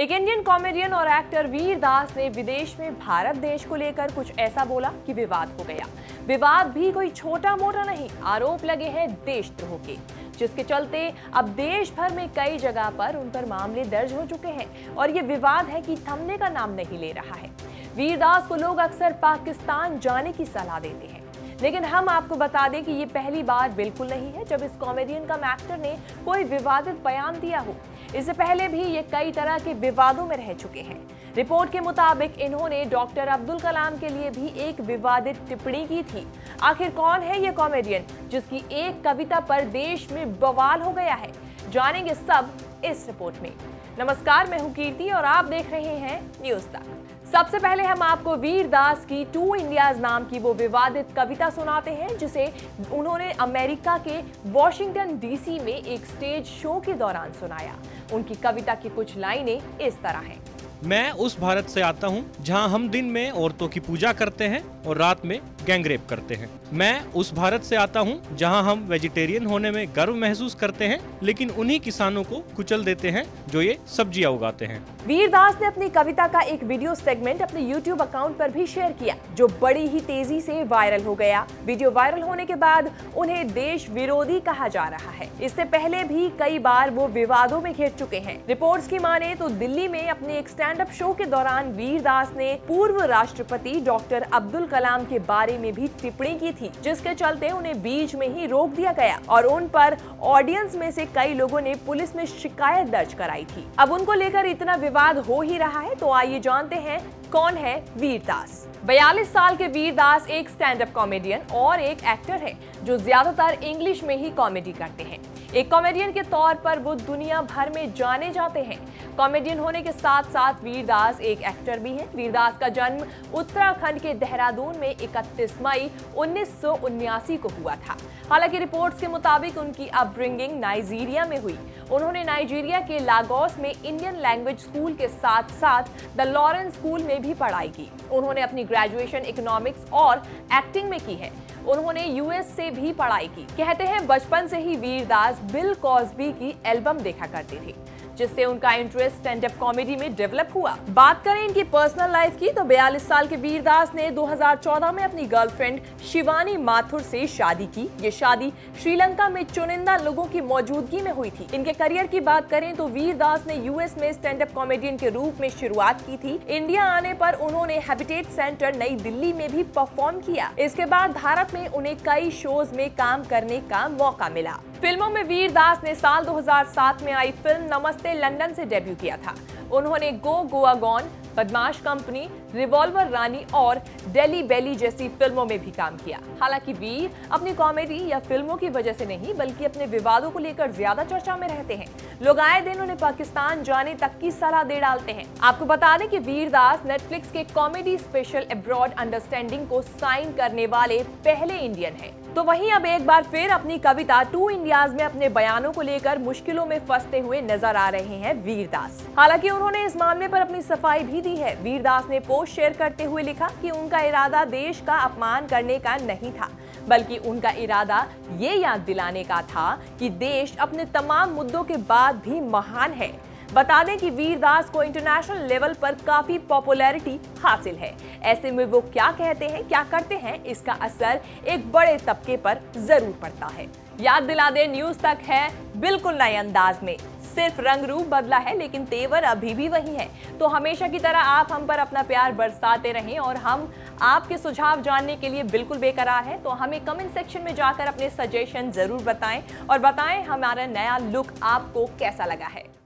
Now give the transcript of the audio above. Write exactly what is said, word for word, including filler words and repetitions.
एक Indian comedian और actor Vir Das ने विदेश में भारत देश को लेकर कुछ ऐसा बोला कि विवाद हो गया। विवाद भी कोई छोटा मोटा नहीं, आरोप लगे हैं देशद्रोह के, जिसके चलते अब देश भर में कई जगह पर उन पर मामले दर्ज हो चुके हैं और ये विवाद है कि थमने का नाम नहीं ले रहा है। वीर दास को लोग अक्सर पाकिस्तान जाने की सलाह देते हैं, लेकिन हम आपको बता दें कि ये पहली बार बिल्कुल नहीं है जब इस कॉमेडियन कम एक्टर ने कोई विवादित बयान दिया हो। इससे पहले भी ये कई तरह के विवादों में रह चुके हैं। रिपोर्ट के मुताबिक इन्होंने डॉक्टर अब्दुल कलाम के लिए भी एक विवादित टिप्पणी की थी। आखिर कौन है ये कॉमेडियन जिसकी एक कविता पर देश में बवाल हो गया है? जानेंगे सब इस रिपोर्ट में। नमस्कार, मैं हूं कीर्ति और आप देख रहे हैं न्यूज़ तक। सबसे पहले हम आपको वीर दास की टू इंडियाज नाम की वो विवादित कविता सुनाते हैं, जिसे उन्होंने अमेरिका के वॉशिंगटन डीसी में एक स्टेज शो के दौरान सुनाया। उनकी कविता की कुछ लाइनें इस तरह हैं। मैं उस भारत से आता हूँ जहाँ हम दिन में औरतों की पूजा करते हैं और रात में गैंगरेप करते हैं। मैं उस भारत से आता हूँ जहाँ हम वेजिटेरियन होने में गर्व महसूस करते हैं, लेकिन उन्हीं किसानों को कुचल देते हैं जो ये सब्जियां उगाते हैं। वीर दास ने अपनी कविता का एक वीडियो सेगमेंट अपने यूट्यूब अकाउंट पर भी शेयर किया, जो बड़ी ही तेजी से वायरल हो गया। वीडियो वायरल होने के बाद उन्हें देश विरोधी कहा जा रहा है। इससे पहले भी कई बार वो विवादों में घिर चुके हैं। रिपोर्ट्स की माने तो दिल्ली में अपने एक स्टैंड अप शो के दौरान वीर दास ने पूर्व राष्ट्रपति डॉक्टर अब्दुल कलाम के बारे में भी टिप्पणी की थी, जिसके चलते उन्हें बीच में ही रोक दिया गया और उन पर ऑडियंस में से कई लोगों ने पुलिस में शिकायत दर्ज कराई थी। अब उनको लेकर इतना विवाद हो ही रहा है, तो आइए जानते हैं कौन है वीर दास। बयालीस साल के वीर दास एक स्टैंड अप कॉमेडियन और एक एक्टर है जो ज्यादातर इंग्लिश में ही कॉमेडी करते हैं। एक कॉमेडियन के तौर पर वो दुनिया भर में जाने जाते हैं। कॉमेडियन होने के साथ साथ वीर दास एक एक्टर भी हैं। वीर दास का जन्म उत्तराखंड के देहरादून में इकतीस मई उन्नीस सौ उन्यासी को हुआ था। हालांकि रिपोर्ट्स के मुताबिक उनकी अपब्रिंगिंग नाइजीरिया में हुई। उन्होंने नाइजीरिया के लागोस में इंडियन लैंग्वेज स्कूल के साथ साथ द लॉरेंस स्कूल में भी पढ़ाई की। उन्होंने अपनी ग्रेजुएशन इकोनॉमिक्स और एक्टिंग में की है। उन्होंने यूएस से भी पढ़ाई की। कहते हैं बचपन से ही वीर दास बिल कॉस्बी की एल्बम देखा करते थे, जिससे उनका इंटरेस्ट स्टैंड अप कॉमेडी में डेवलप हुआ। बात करें इनकी पर्सनल लाइफ की तो बयालीस साल के वीर दास ने दो हज़ार चौदह में अपनी गर्लफ्रेंड शिवानी माथुर से शादी की। ये शादी श्रीलंका में चुनिंदा लोगों की मौजूदगी में हुई थी। इनके करियर की बात करें तो वीर दास ने यूएस में स्टैंड अप कॉमेडियन के रूप में शुरुआत की थी। इंडिया आने पर उन्होंने हैबिटेट सेंटर नई दिल्ली में भी परफॉर्म किया। इसके बाद भारत में उन्हें कई शोज में काम करने का मौका मिला। फिल्मों में वीर दास ने साल दो हज़ार सात में आई फिल्म नमस्ते लंदन से डेब्यू किया था। उन्होंने go Goa gone, Badmaash company, revolver Rani और दिल्ली बेली जैसी फिल्मों में भी काम किया। हालांकि वीर अपनी कॉमेडी या फिल्मों की वजह से नहीं, बल्कि अपने विवादों को लेकर ज्यादा चर्चा में रहते हैं। लोग आए दिन उन्हें पाकिस्तान जाने तक की सलाह दे डालते हैं। आपको बता दें कि वीर दास नेटफ्लिक्स के कॉमेडी स्पेशल अब्रॉड अंडरस्टैंडिंग को साइन करने वाले पहले इंडियन हैं। तो वहीं अब एक बार फिर अपनी कविता टू इंडियाज में अपने बयानों को लेकर मुश्किलों में फंसते हुए नजर आ रहे हैं वीर दास। हालांकि उन्होंने इस मामले पर अपनी सफाई भी दी है। वीर दास ने पोस्ट शेयर करते हुए लिखा कि उनका इरादा देश का अपमान करने का नहीं था, बल्कि उनका इरादा ये याद दिलाने का था कि देश अपने तमाम मुद्दों के बाद भी महान है। बता दें कि वीर दास को इंटरनेशनल लेवल पर काफी पॉपुलैरिटी हासिल है। ऐसे में वो क्या कहते हैं, क्या करते हैं, इसका असर एक बड़े तबके पर जरूर पड़ता है। याद दिला दे, न्यूज़ तक है बिल्कुल नए अंदाज में। सिर्फ रंग रूप बदला है, लेकिन तेवर अभी भी वही है। तो हमेशा की तरह आप हम पर अपना प्यार बरसाते रहें और हम आपके सुझाव जानने के लिए बिल्कुल बेकरार हैं। तो हमें कमेंट सेक्शन में जाकर अपने सजेशन जरूर बताएं और बताएं हमारा नया लुक आपको कैसा लगा है।